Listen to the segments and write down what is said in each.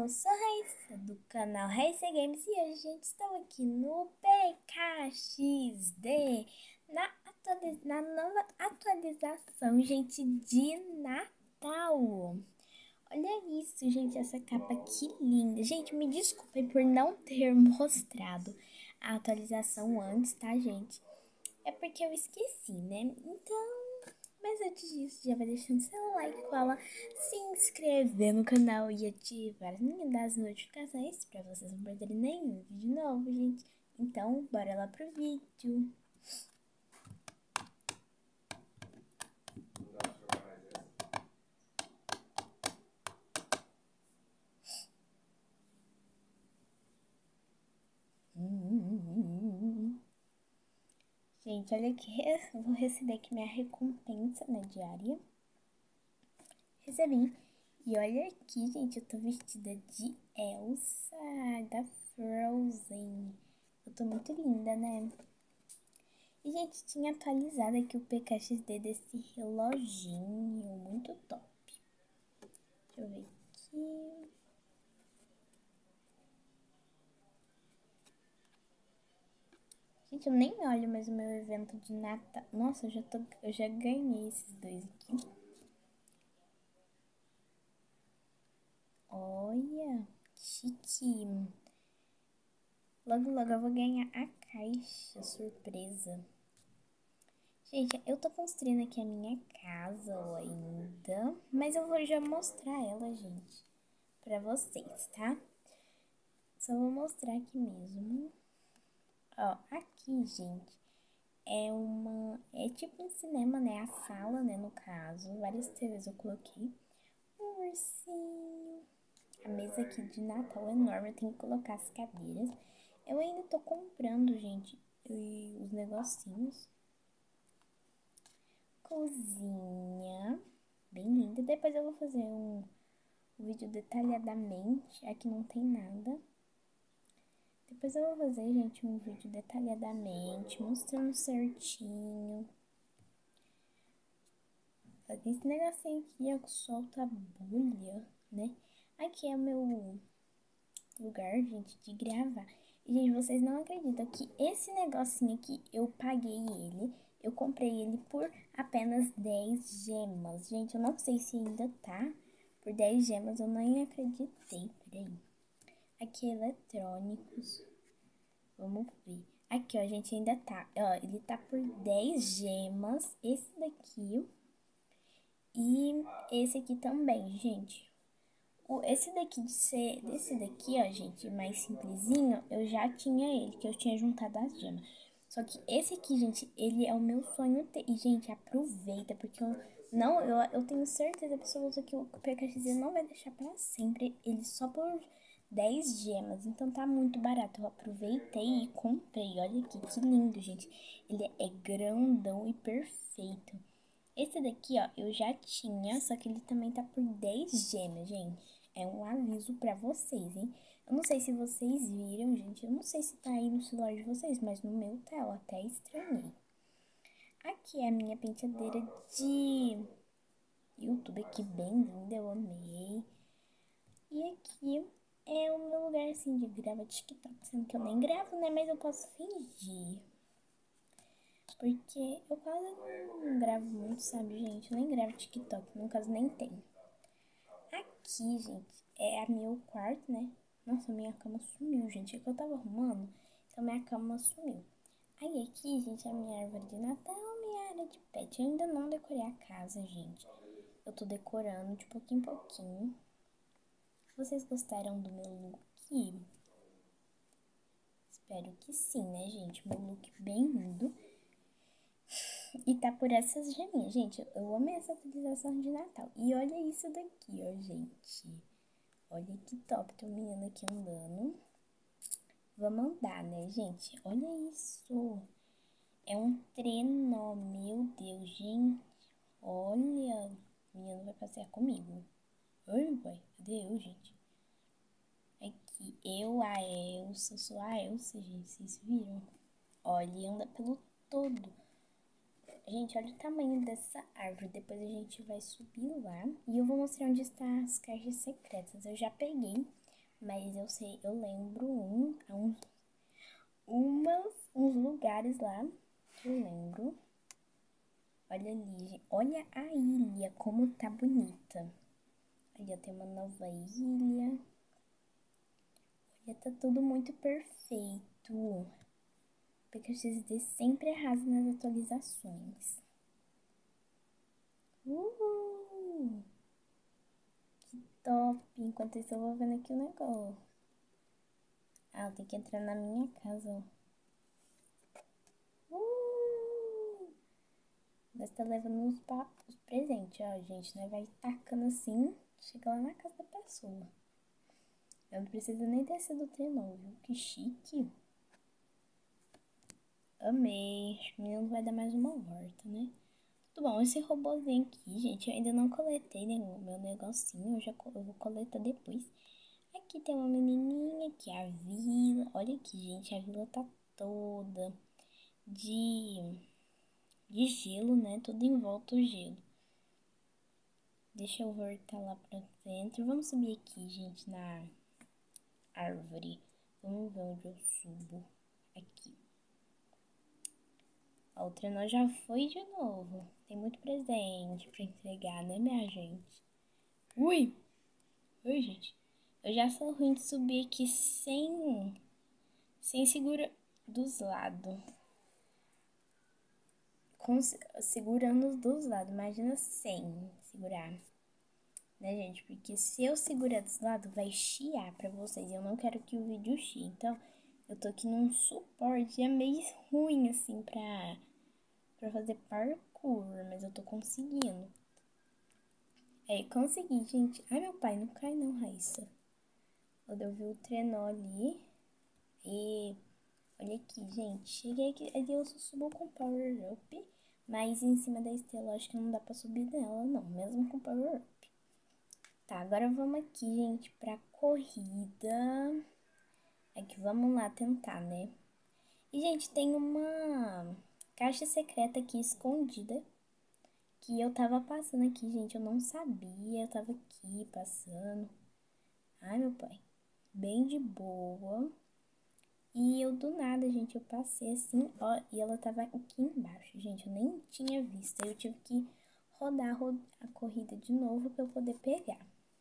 sou a Raíssa do canal Raíssa Games e hoje, gente, estamos aqui no PKXD na nova atualização, gente, de Natal. Olha isso, gente, essa capa que linda. Gente, me desculpem por não ter mostrado a atualização antes, tá, gente? É porque eu esqueci, né? Então... Mas antes disso, já vai deixando seu like, cola, se inscrever no canal e ativar as notificações pra vocês não perderem nenhum vídeo novo, gente. Então, bora lá pro vídeo. Gente, olha aqui, eu vou receber aqui minha recompensa na diária. Recebi. E olha aqui, gente, eu tô vestida de Elsa, da Frozen. Eu tô muito linda, né? E, gente, tinha atualizado aqui o PKXD desse reloginho, muito top. Deixa eu ver aqui. Gente, eu nem olho mais o meu evento de Natal. Nossa, eu já ganhei esses dois aqui. Olha, chique. Logo, logo eu vou ganhar a caixa surpresa. Gente, eu tô construindo aqui a minha casa ainda, mas eu vou já mostrar ela, gente, pra vocês, tá? Só vou mostrar aqui mesmo. Ó, aqui, gente, é tipo um cinema, né? A sala, né, no caso. Várias TVs eu coloquei. Um ursinho. A mesa aqui de Natal é enorme, eu tenho que colocar as cadeiras. Eu ainda tô comprando, gente, os negocinhos. Cozinha, bem linda. Depois eu vou fazer um vídeo detalhadamente. Aqui não tem nada. Depois eu vou fazer, gente, um vídeo detalhadamente, mostrando certinho. Esse negocinho aqui, ó, que solta a bolha, né? Aqui é o meu lugar, gente, de gravar. E, gente, vocês não acreditam que esse negocinho aqui, eu paguei ele. Eu comprei ele por apenas 10 gemas. Gente, eu não sei se ainda tá por 10 gemas, eu nem acreditei. Peraí. Aqui, eletrônicos. Vamos ver. Aqui, ó, gente, ainda tá. Ó, ele tá por 10 gemas. Esse daqui. E esse aqui também, gente. Desse daqui, ó, gente, mais simplesinho, eu já tinha ele, que eu tinha juntado as gemas. Só que esse aqui, gente, ele é o meu sonho ter. E, gente, aproveita, porque eu tenho certeza absoluta que o PKXD não vai deixar pra sempre. Ele só por 10 gemas, então tá muito barato. Eu aproveitei e comprei. Olha aqui, que lindo, gente. Ele é grandão e perfeito. Esse daqui, ó, eu já tinha, só que ele também tá por 10 gemas, gente. É um aviso pra vocês, hein? Eu não sei se vocês viram, gente. Eu não sei se tá aí no celular de vocês, mas no meu tá, eu até estranhei. Aqui é a minha penteadeira de YouTube, aqui bem linda, eu amei. E aqui é o meu lugar, assim, de gravar TikTok, sendo que eu nem gravo, né? Mas eu posso fingir. Porque eu quase não gravo muito, sabe, gente? Eu nem gravo TikTok, no caso nem tem. Aqui, gente, é meu quarto, né? Nossa, minha cama sumiu, gente. É que eu tava arrumando, então minha cama sumiu. Aí aqui, gente, é a minha árvore de Natal, minha área de pet. Eu ainda não decorei a casa, gente. Eu tô decorando de pouquinho em pouquinho. Vocês gostaram do meu look? Espero que sim, né, gente? Meu look bem lindo. E tá por essas geminhas, gente. Eu amei essa atualização de Natal. E olha isso daqui, ó, gente. Olha que top, tem um menino aqui andando. Vamos andar, né, gente? Olha isso. É um trenó, meu Deus, gente. Olha, o menino vai passear comigo. Oi, pai, cadê eu, gente? Aqui, eu, a Elsa, sou a Elsa, gente, vocês viram? Olha, anda pelo todo. Gente, olha o tamanho dessa árvore. Depois a gente vai subir lá. E eu vou mostrar onde estão as caixas secretas. Eu já peguei Mas eu sei, eu lembro uns lugares lá que eu lembro. Olha ali, olha a ilha, como tá bonita. Ali tem uma nova ilha. Olha, tá tudo muito perfeito. Porque o XD sempre arrasa nas atualizações. Que top! Enquanto isso eu vou vendo aqui o negócio. Ah, tem que entrar na minha casa, ó. Nós tá levando os presentes, ó, gente. Nós vai tacando assim, chega lá na casa da pessoa. Eu não preciso nem descer do trenó, viu? Que chique. Amei. Acho que o menino vai dar mais uma volta, né? Tudo bom, esse robôzinho aqui, gente, eu ainda não coletei o meu negocinho. Eu vou coletar depois. Aqui tem uma menininha, aqui a vila. Olha aqui, gente, a vila tá toda de gelo, né? Tudo em volta o gelo. Deixa eu voltar lá pra dentro. Vamos subir aqui, gente, na árvore. Vamos ver onde eu subo. Aqui. Ó, o trenó já foi de novo. Tem muito presente pra entregar, né, minha gente? Ui! Ui, gente. Eu já sou ruim de subir aqui sem segurar dos lados. Segurando dos lados. Imagina sem segurar. Né, gente? Porque se eu segurar dos lados, vai chiar pra vocês. Eu não quero que o vídeo chie. Então, eu tô aqui num suporte. É meio ruim, assim, pra fazer parkour. Mas eu tô conseguindo. É, consegui, gente. Ai, meu pai, não cai não, Raíssa. Eu vi o trenó ali. E olha aqui, gente. Cheguei aqui. Ali eu só subo com power up. Mas em cima da estrela, acho que não dá pra subir nela, não. Mesmo com power up. Tá, agora vamos aqui, gente, pra corrida. Aqui, vamos lá tentar, né? E, gente, tem uma caixa secreta aqui escondida. Que eu tava passando aqui, gente. Eu não sabia. Eu tava aqui passando. Ai, meu pai. Bem de boa. E eu do nada, gente, eu passei assim, ó. E ela tava aqui embaixo, gente. Eu nem tinha visto. Aí eu tive que rodar a corrida de novo pra eu poder pegar.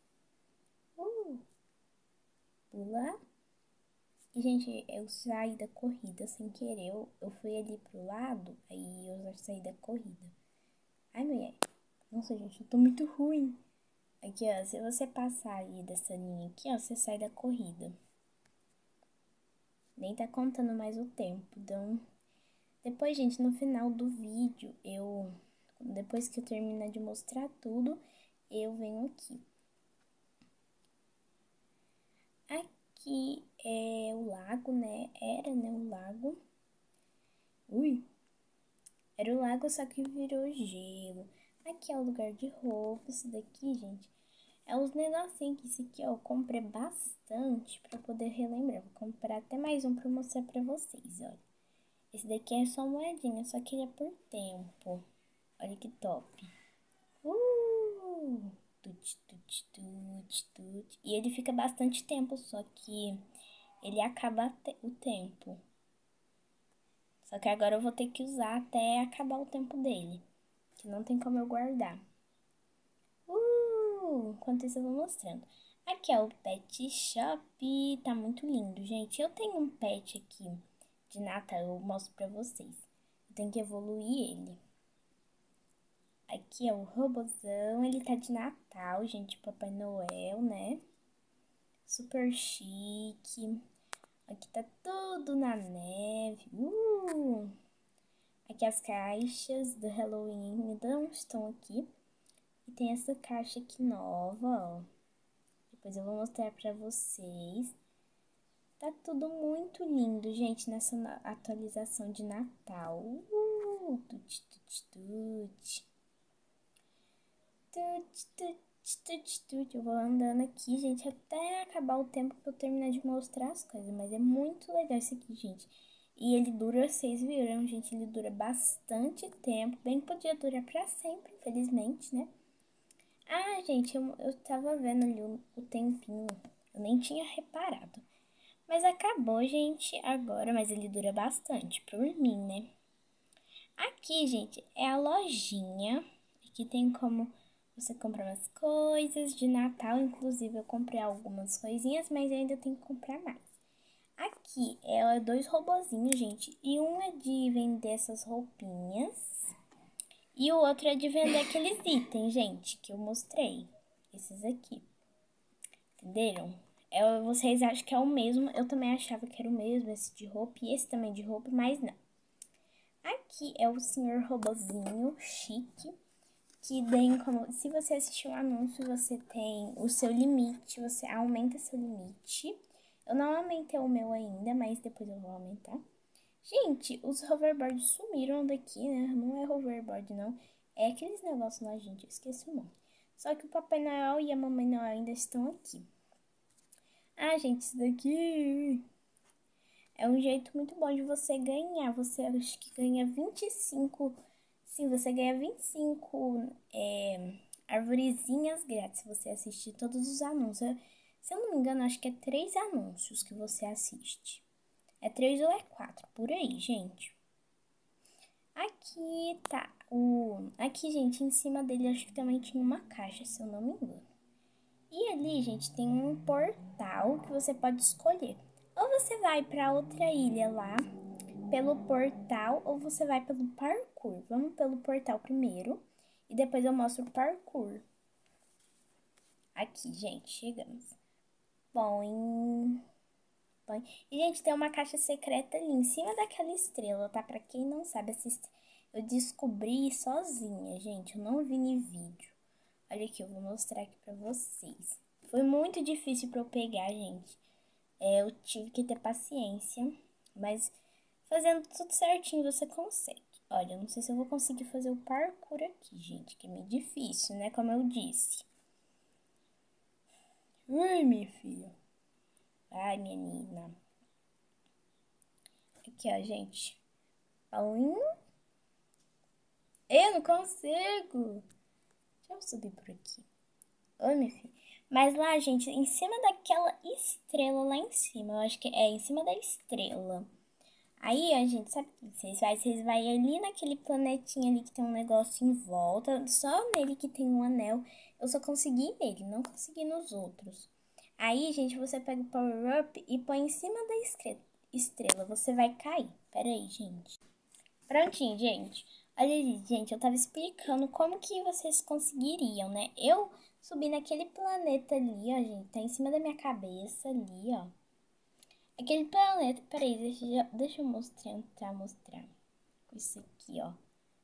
Pula. E, gente, eu saí da corrida sem querer. Eu fui ali pro lado, aí eu já saí da corrida. Ai, mulher. Nossa, gente, eu tô muito ruim. Aqui, ó, se você passar aí dessa linha aqui, ó, você sai da corrida. Nem tá contando mais o tempo. Então, depois, gente, no final do vídeo, depois que eu terminar de mostrar tudo, eu venho aqui. Aqui é o lago, né? Era, né, o lago. Ui! Era o lago, só que virou gelo. Aqui é o lugar de roupa. Isso daqui, gente, é os negocinhos que esse aqui, ó, eu comprei bastante pra poder relembrar. Vou comprar até mais um pra mostrar pra vocês, olha. Esse daqui é só moedinha, só que ele é por tempo. Olha que top. Tut, tut, tut, tut. E ele fica bastante tempo, só que ele acaba o tempo. Só que agora eu vou ter que usar até acabar o tempo dele. Que não tem como eu guardar. Enquanto isso eu vou mostrando. Aqui é o Pet Shop. Tá muito lindo, gente. Eu tenho um pet aqui de Natal, eu mostro pra vocês. Eu tenho que evoluir ele. Aqui é o robozão, ele tá de Natal, gente, Papai Noel, né? Super chique. Aqui tá tudo na neve. Aqui as caixas do Halloween não estão aqui. E tem essa caixa aqui nova, ó. Depois eu vou mostrar pra vocês. Tá tudo muito lindo, gente, nessa atualização de Natal. Tut, tut, tut. Eu vou andando aqui, gente, até acabar o tempo pra eu terminar de mostrar as coisas. Mas é muito legal isso aqui, gente. E ele dura, vocês viram, gente, ele dura bastante tempo. Bem que podia durar pra sempre, infelizmente, né? Ah, gente, eu tava vendo ali o tempinho. Eu nem tinha reparado. Mas acabou, gente, agora, mas ele dura bastante, por mim, né? Aqui, gente, é a lojinha. Aqui tem como você comprar umas coisas de Natal. Inclusive, eu comprei algumas coisinhas, mas eu ainda tenho que comprar mais. Aqui é dois robozinhos, gente. E um é de vender essas roupinhas. E o outro é de vender aqueles itens, gente, que eu mostrei. Esses aqui. Entenderam? Vocês acham que é o mesmo. Eu também achava que era o mesmo, esse de roupa e esse também de roupa, mas não. Aqui é o senhor robozinho chique, que tem como, se você assistir um anúncio, você tem o seu limite, você aumenta seu limite. Eu não aumentei o meu ainda, mas depois eu vou aumentar. Gente, os hoverboards sumiram daqui, né? Não é hoverboard, não. É aqueles negócios lá, gente, eu esqueci o nome. Só que o Papai Noel e a Mamãe Noel ainda estão aqui. Ah, gente, isso daqui é um jeito muito bom de você ganhar. Você acha que ganha 25. Sim, você ganha 25 arvorezinhas grátis se você assistir todos os anúncios. Se eu não me engano, acho que é 3 anúncios que você assiste. É 3 ou é 4, por aí, gente. Aqui tá Aqui, gente, em cima dele acho que também tinha uma caixa, se eu não me engano. E ali, gente, tem um portal que você pode escolher. Ou você vai para outra ilha lá, pelo portal, ou você vai pelo parkour. Vamos pelo portal primeiro e depois eu mostro o parkour. Aqui, gente, chegamos. Bom, e, gente, tem uma caixa secreta ali em cima daquela estrela, tá? Pra quem não sabe, eu descobri sozinha, gente. Eu não vi em vídeo. Olha aqui, eu vou mostrar aqui pra vocês. Foi muito difícil pra eu pegar, gente. Eu tive que ter paciência, mas fazendo tudo certinho você consegue. Olha, eu não sei se eu vou conseguir fazer o parkour aqui, gente, que é meio difícil, né? Como eu disse. Ui, minha filha. Ai, menina. Aqui, ó, gente. Paulinho. Eu não consigo. Deixa eu subir por aqui. Oi, minha filha. Mas lá, gente, em cima daquela estrela lá em cima, eu acho que é em cima da estrela. Aí, a gente, sabe o que vocês vai ali naquele planetinha ali que tem um negócio em volta, só nele que tem um anel. Eu só consegui nele, não consegui nos outros. Aí, gente, você pega o Power Up e põe em cima da estrela. Você vai cair. Pera aí, gente. Prontinho, gente. Olha ali, gente, eu tava explicando como que vocês conseguiriam, né? Eu subi naquele planeta ali, ó, gente. Tá em cima da minha cabeça ali, ó. Aquele planeta... Peraí, deixa eu tentar mostrar. Isso aqui, ó.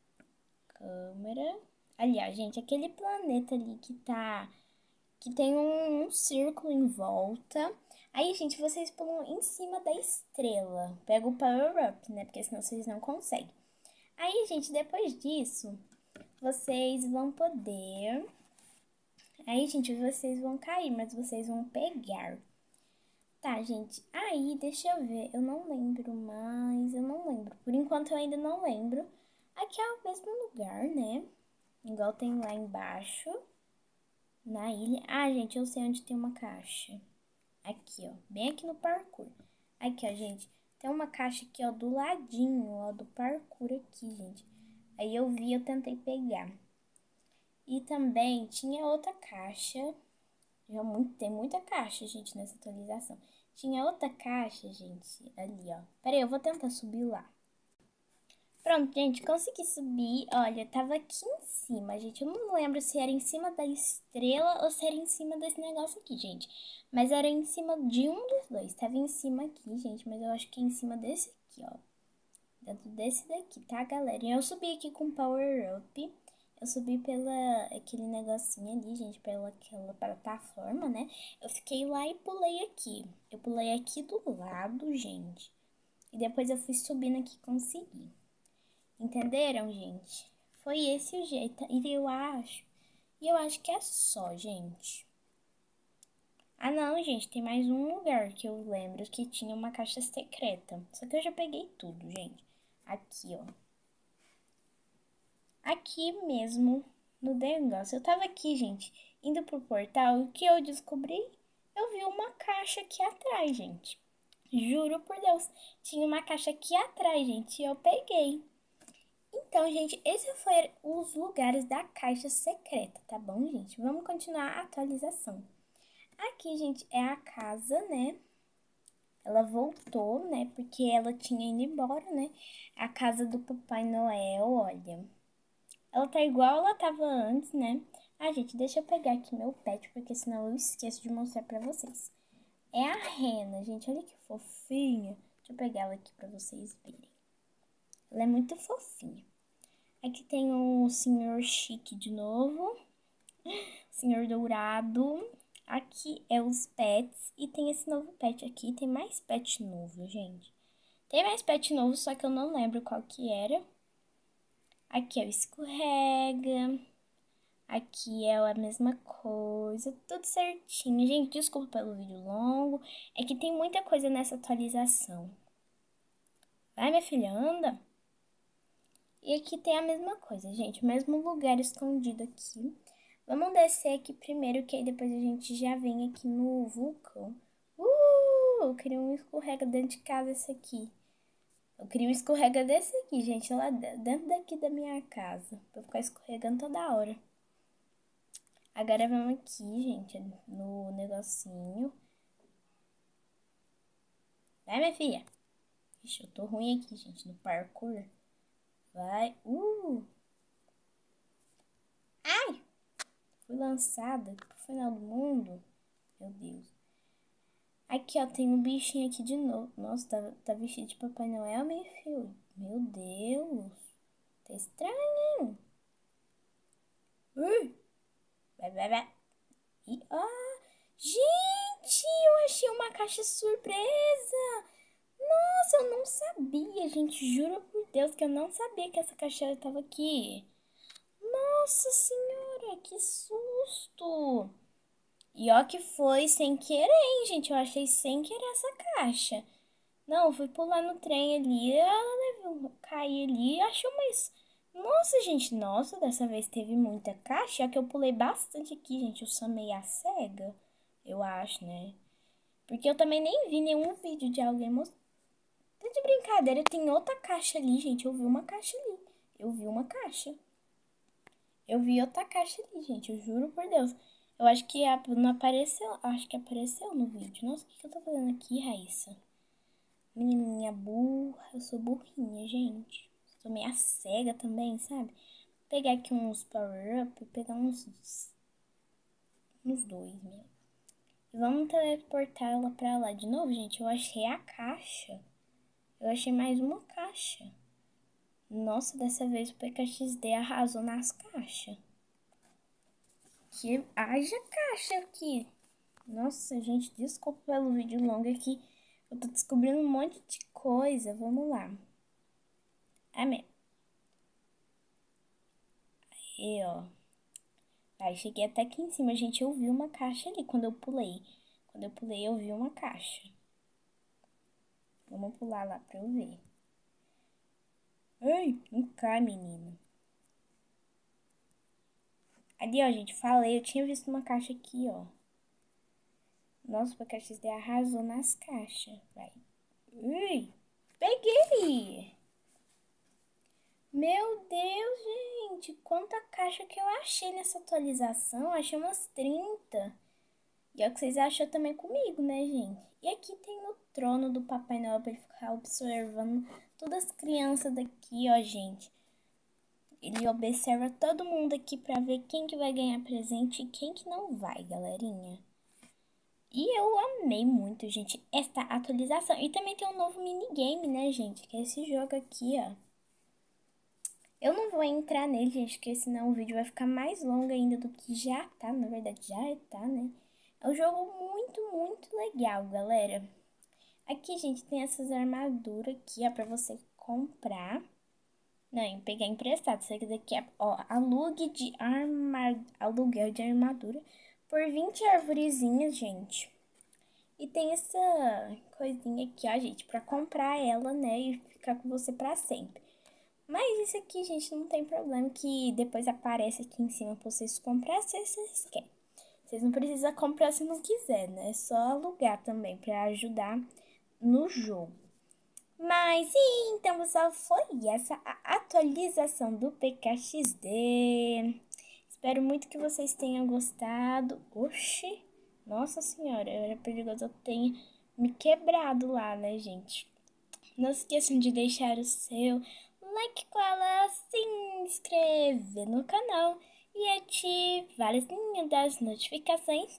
Câmera. Ali, ó, gente. Aquele planeta ali que tem um círculo em volta. Aí, gente, vocês pulam em cima da estrela. Pega o Power Up, né? Porque senão vocês não conseguem. Aí, gente, depois disso, vocês vão poder... Aí, gente, vocês vão cair, mas vocês vão pegar. Tá, gente. Aí, deixa eu ver. Eu não lembro mais. Eu não lembro. Por enquanto, eu ainda não lembro. Aqui é o mesmo lugar, né? Igual tem lá embaixo. Na ilha. Ah, gente, eu sei onde tem uma caixa. Aqui, ó. Bem aqui no parkour. Aqui, ó, gente. Tem uma caixa aqui, ó, do ladinho, ó, do parkour aqui, gente. Aí eu vi, eu tentei pegar. E também tinha outra caixa. Tem muita caixa, gente, nessa atualização. Tinha outra caixa, gente, ali, ó. Pera aí, eu vou tentar subir lá. Pronto, gente, consegui subir. Olha, tava aqui em cima, gente. Eu não lembro se era em cima da estrela ou se era em cima desse negócio aqui, gente. Mas era em cima de um dos dois. Tava em cima aqui, gente, mas eu acho que é em cima desse aqui, ó. Dentro desse daqui, tá, galera? E eu subi aqui com Power Up. Eu subi aquele negocinho ali, gente, pela aquela plataforma, né? Eu fiquei lá e pulei aqui. Eu pulei aqui do lado, gente. E depois eu fui subindo aqui e consegui. Entenderam, gente? Foi esse o jeito. E eu acho que é só, gente. Ah, não, gente, tem mais um lugar que eu lembro que tinha uma caixa secreta. Só que eu já peguei tudo, gente. Aqui, ó. Aqui mesmo no negócio. Eu tava aqui, gente, indo pro portal. O que eu descobri? eu vi uma caixa aqui atrás, gente. Juro por Deus, tinha uma caixa aqui atrás, gente, e eu peguei. Então, gente, esses foram os lugares da caixa secreta, tá bom, gente? Vamos continuar a atualização. Aqui, gente, é a casa, né? Ela voltou, né? Porque ela tinha ido embora, né? A casa do Papai Noel, olha. Ela tá igual ela tava antes, né? Ah, gente, deixa eu pegar aqui meu pet, porque senão eu esqueço de mostrar pra vocês. É a rena, gente. Olha que fofinha. Deixa eu pegar ela aqui pra vocês verem. Ela é muito fofinha. Aqui tem o Senhor Chique de novo. Senhor Dourado. Aqui é os pets. E tem esse novo pet aqui. Tem mais pet novo, gente. Tem mais pet novo, só que eu não lembro qual que era. Aqui é o escorrega. Aqui é a mesma coisa. Tudo certinho. Gente, desculpa pelo vídeo longo. É que tem muita coisa nessa atualização. Vai, minha filha, anda. E aqui tem a mesma coisa, gente. O mesmo lugar escondido aqui. Vamos descer aqui primeiro, que aí depois a gente já vem aqui no vulcão. Eu queria um escorrega dentro de casa esse aqui. Eu queria um escorrega desse aqui, gente, lá dentro daqui da minha casa. Pra eu ficar escorregando toda hora. Agora vamos aqui, gente, no negocinho. Vai, minha filha. Ixi, eu tô ruim aqui, gente, no parkour. Vai. Ai! Fui lançada pro final do mundo. Meu Deus. Aqui, ó, tem um bichinho aqui de novo. Nossa, tá vestido de Papai Noel, meu filho. Meu Deus. Tá estranho, hein? Vai. E, gente, eu achei uma caixa surpresa. Nossa, eu não sabia, gente. Juro por Deus que eu não sabia que essa caixa tava aqui. Nossa senhora, que susto. E ó que foi sem querer, hein, gente? Eu achei sem querer essa caixa. Não, eu fui pular no trem ali, caí ali e achei mais... Nossa, gente, nossa, dessa vez teve muita caixa, já que eu pulei bastante aqui, gente. Eu sou meio cega, eu acho, né? Porque eu também nem vi nenhum vídeo de alguém mostrando. Tá de brincadeira, tem outra caixa ali, gente. Eu vi uma caixa ali. Eu vi uma caixa. Eu vi outra caixa ali, gente. Eu juro por Deus. Eu acho que não apareceu. Acho que apareceu no vídeo. Nossa, o que eu tô fazendo aqui, Raíssa? Menininha burra. Eu sou burrinha, gente. Sou meio cega também, sabe? Vou pegar aqui uns power-up. Pegar uns dois mesmo. E vamos teleportar ela pra lá de novo, gente. Eu achei a caixa. Eu achei mais uma caixa. Nossa, dessa vez o PKXD arrasou nas caixas. Que haja caixa aqui. Nossa, gente, desculpa pelo vídeo longo aqui. Eu tô descobrindo um monte de coisa. Vamos lá. Amém. Aí, ó. Aí, cheguei até aqui em cima, gente. Eu vi uma caixa ali quando eu pulei. Quando eu pulei, eu vi uma caixa. Vamos pular lá pra eu ver. Ai, não cai, menina. Ali, ó, gente, falei. Eu tinha visto uma caixa aqui, ó. Nossa, o PKXD arrasou nas caixas. Vai. Ui, peguei! Meu Deus, gente, quanta caixa que eu achei nessa atualização. Achei umas 30. E é o que vocês acham também comigo, né, gente? E aqui tem o trono do Papai Noel pra ele ficar observando todas as crianças daqui, ó, gente. Ele observa todo mundo aqui pra ver quem que vai ganhar presente e quem que não vai, galerinha. E eu amei muito, gente, esta atualização. E também tem um novo minigame, né, gente? Que é esse jogo aqui, ó. Eu não vou entrar nele, gente, porque senão o vídeo vai ficar mais longo ainda do que já tá. Na verdade, já tá, né? É um jogo muito legal, galera. Aqui, gente, tem essas armaduras aqui, ó, pra você comprar. Não, pegar emprestado. Isso aqui daqui é, ó, aluguel de armadura por 20 arvorezinhas, gente. E tem essa coisinha aqui, ó, gente, pra comprar ela, né, e ficar com você pra sempre. Mas isso aqui, gente, não tem problema, que depois aparece aqui em cima pra vocês comprar se vocês querem. Vocês não precisam comprar se não quiser, né? É só alugar também para ajudar no jogo. Mas então, pessoal, foi essa a atualização do PKXD. Espero muito que vocês tenham gostado. Oxi, nossa senhora, era perigoso eu tenha me quebrado lá, né, gente? Não esqueçam de deixar o seu like, cola, se inscrever no canal e ativar o sininho das notificações.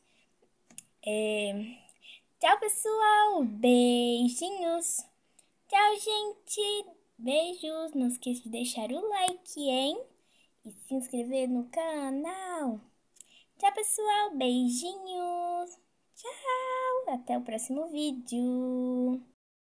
Tchau, pessoal. Beijinhos. Tchau, gente. Beijos. Não esqueça de deixar o like, hein? E se inscrever no canal. Tchau, pessoal. Beijinhos. Tchau. Até o próximo vídeo.